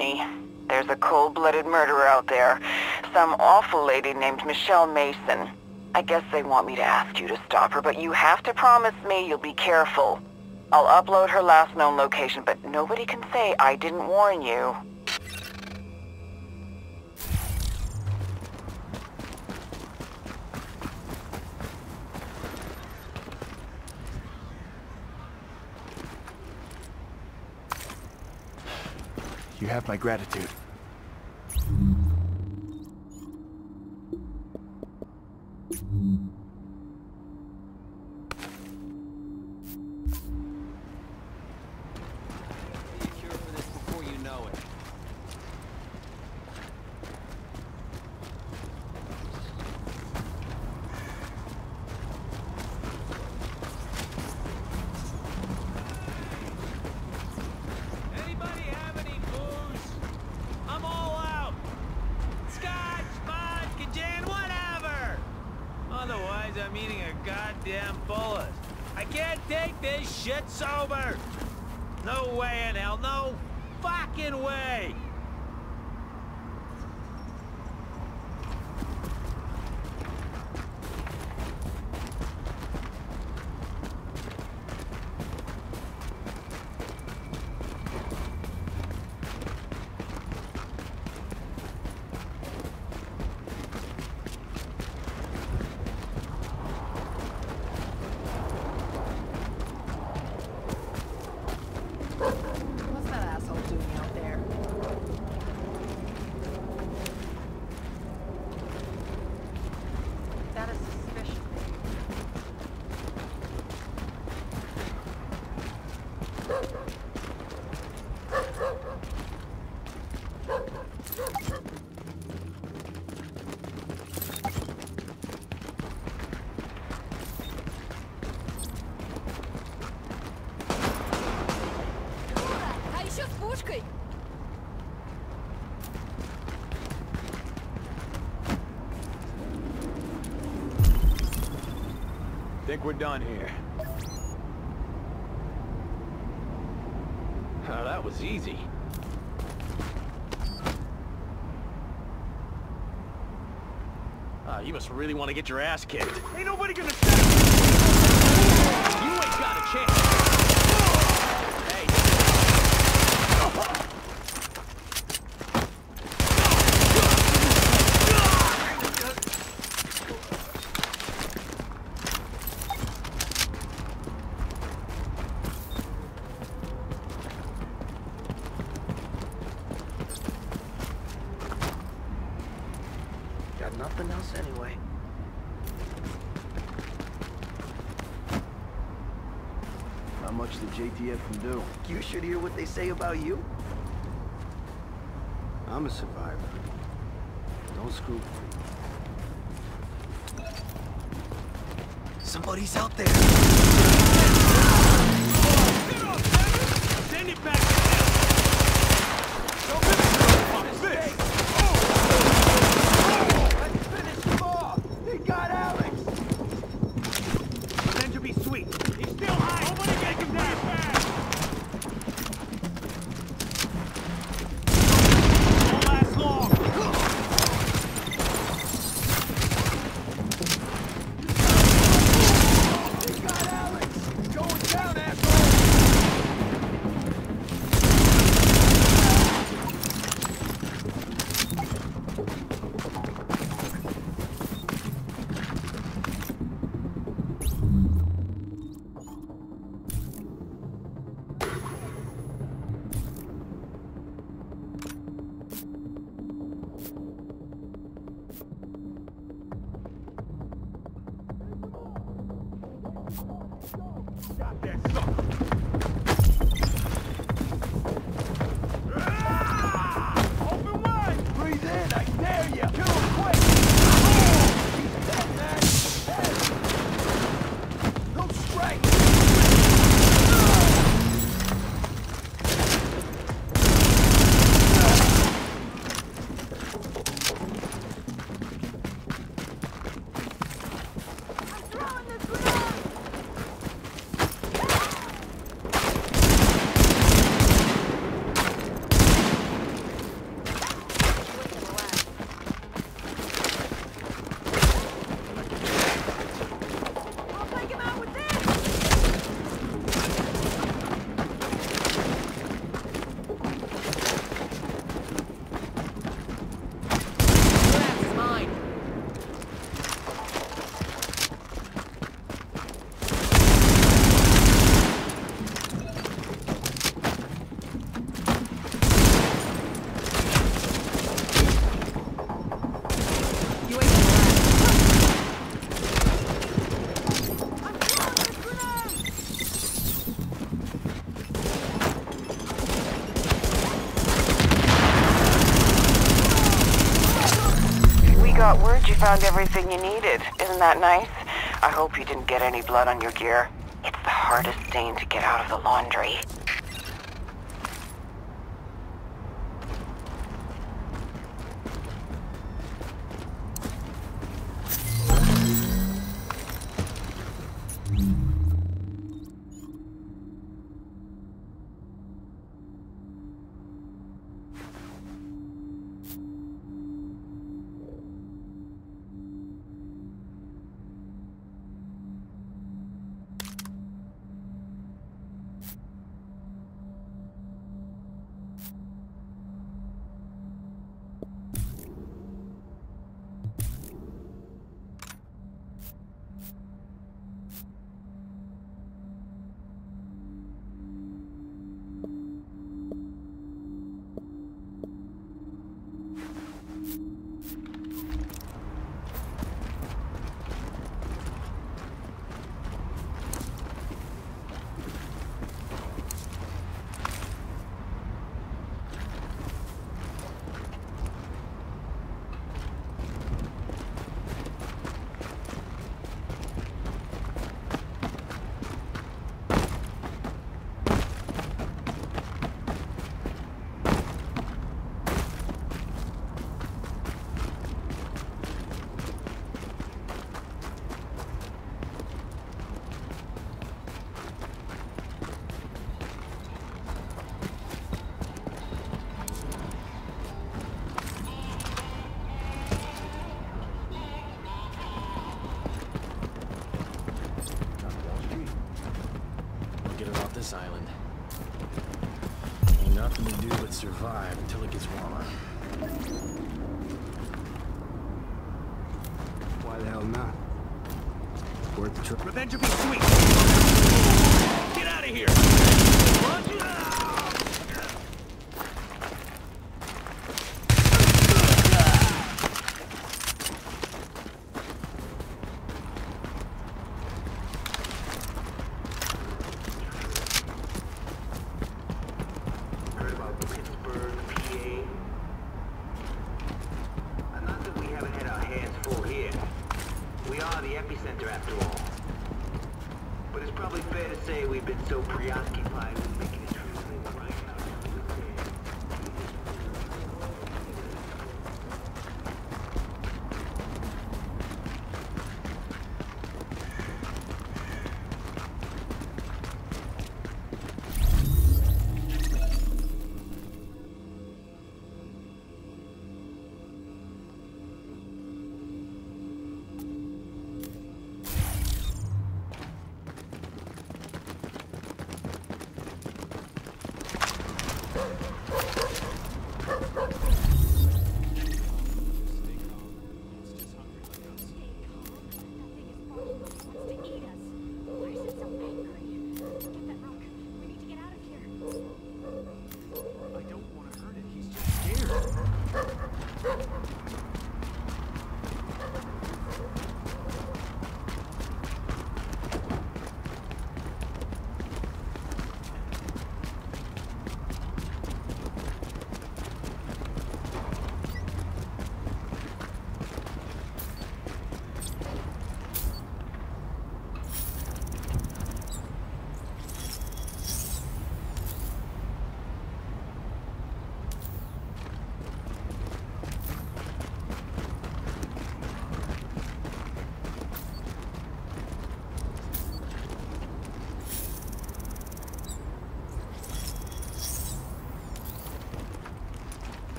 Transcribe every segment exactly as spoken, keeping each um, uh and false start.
honey. There's a cold-blooded murderer out there. Some awful lady named Michelle Mason. I guess they want me to ask you to stop her, but you have to promise me you'll be careful. I'll upload her last known location, but nobody can say I didn't warn you. You have my gratitude. I'm eating a goddamn bullet. I can't take this shit sober. No way in hell, no fucking way. What's that asshole doing out there? That is suspicious. А еще с пушкой! Think we're done here. Oh, that was easy. Ah, you must really want to get your ass kicked. Ain't nobody gonna stop you. You ain't got a chance. Hey. Got nothing else anyway. Not much the J T F can do. You should hear what they say about you. I'm a survivor. Don't screw with me. Somebody's out there. Send it back to him. Don't give it to him, fuck this. Let's finish him off. They got Alex. Pretend to be sweet. He's still high. Nobody get him down. Won't last long. They got Alex. Going down, asshole. Got that sucker. Open wide. Breathe in, I dare you. Kill him quick. He's dead, man. Dead. No strike. I'm throwing this grenade! got word you found everything you needed. Isn't that nice? I hope you didn't get any blood on your gear. It's the hardest stain to get out of the laundry. This island. Ain't nothing to do but survive until it gets warmer. Why the hell not? Worth the trip. Revenge will be sweet! Get out of here!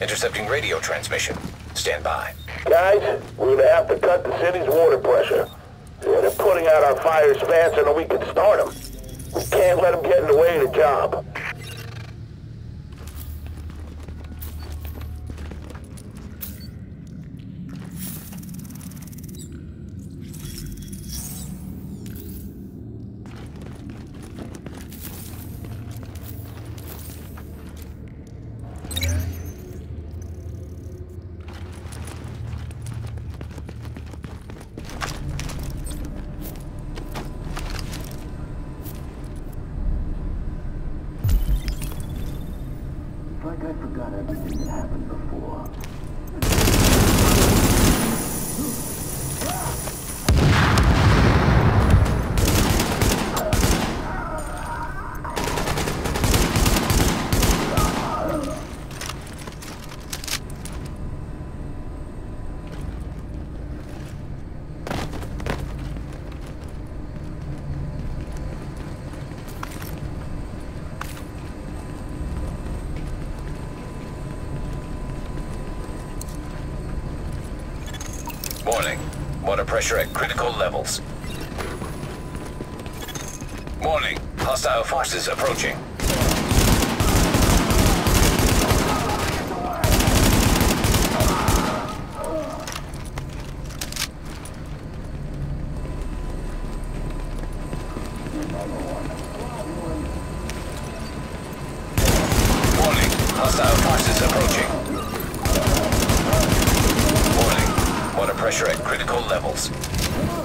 Intercepting radio transmission. Stand by. Guys, we're gonna have to cut the city's water pressure. Yeah, they're putting out our fires faster than we can start them. We can't let them get in the way of the job. Like I forgot everything that happened before. Warning. Water pressure at critical levels. Warning. Hostile forces approaching. Warning. Hostile forces approaching. Warning. Water pressure at critical levels.